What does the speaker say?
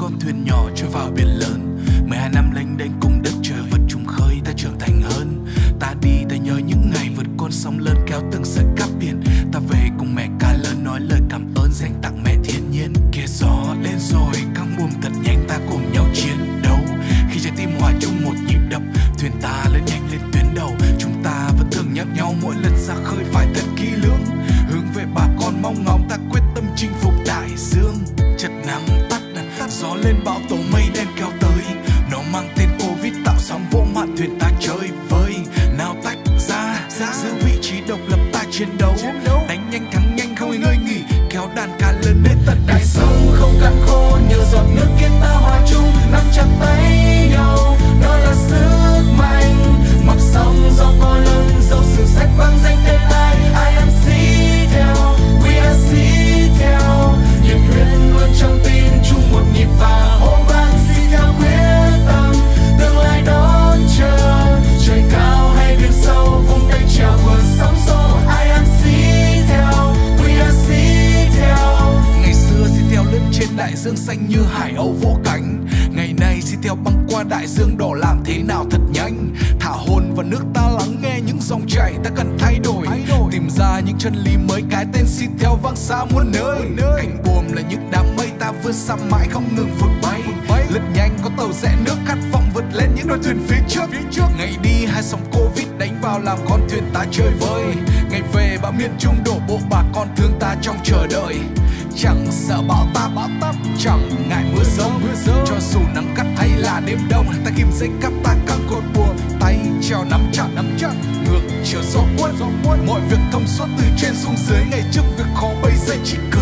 con thuyền nhỏ trôi vào biển lớn. 12 năm lênh đênh cùng đất trời vật chung khơi, ta trưởng thành hơn. Ta đi ta nhớ những ngày vượt con sóng lớn kéo từng sợi cáp biển. Ta về cùng mẹ cá lớn nói lời cảm ơn dành tặng mẹ thiên nhiên. Kia gió lên rồi căng buồm thật nhanh, ta cùng nhau chiến đấu. Khi trái tim hòa chung một nhịp đập, thuyền ta lớn nhanh lên tuyến đầu. Chúng ta vẫn thường nhắc nhau mỗi lần ra khơi phải thật kỹ lưỡng, hướng về bà con mong ngóng ta quyết tâm chinh phục đại dương. Chợt nắng tắt gió lên bão tố mây đen kéo tới, nó mang tên Covid tạo sóng vỗ mạn thuyền ta chơi vơi. Nào tách ra giữ vị trí độc lập ta chiến đấu, đánh nhanh thắng nhanh không ngơi nghỉ, kéo đàn cá lớn đến tận đại sông. Không cạn khô nhờ giọt nước kia ta hòa chung, nắm chặt tay nhau đó là sức mạnh. Mặc sóng gió to lớn dẫu sử sách vang danh tên ai, I am see theo, we are see theo. Nhiệt huyết luôn trong tim chung một nhịp và hô vang see theo quyết tâm, tương lai đón chờ. Trời cao hay biển sâu vung tay chèo vượt sóng xô, I am see theo, we are see theo. Ngày xưa see theo lướt trên đại dương xanh như hải âu vỗ cánh, ngày nay see theo băng qua đại dương đỏ làm thế nào thật nhanh. Thả hồn vào nước ta lắng nghe những dòng chảy, ta cần thay đổi, tìm ra những chân lý mới, cái tên see theo vang xa muôn nơi. Cánh buồm là những đám mây ta vươn xa mãi không ngừng vụt bay, lướt nhanh có tàu rẽ nước khát vọng vượt lên những đôi thuyền phía trước. Ngày đi hai sóng Covid đánh vào làm con thuyền ta chơi vơi, ngày về bão miền Trung đổ bộ bà con thương ta trong chờ đợi. Chẳng sợ bão táp, chẳng ngại mưa rông, cho dù nắng gắt hay là đêm đông, ta kìm dây cáp ta căng cột buồm, tay treo nắm chặt, ngược chiều gió cuốn. Mọi việc thông suốt từ trên xuống dưới, ngày trước việc khó bây giờ chỉ